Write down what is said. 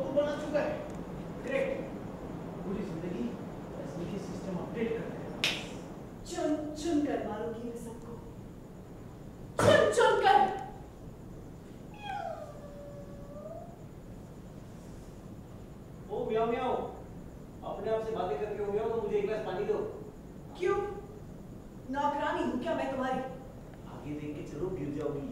तो बना चुका है। करेक्ट। पूरी जिंदगी एसबीटी सिस्टम अपडेट करते हैं। चुन चुन कर मारूंगी मैं सबको, चुन चुन कर। ओ म्याओ म्याओ, अपने आप से बातें करके हो म्याओ, तो मुझे एक गिलास पानी दो। क्यों? नौकरानी हूँ क्या मैं तुम्हारी? आगे देख के चलो, गिर जाओगी।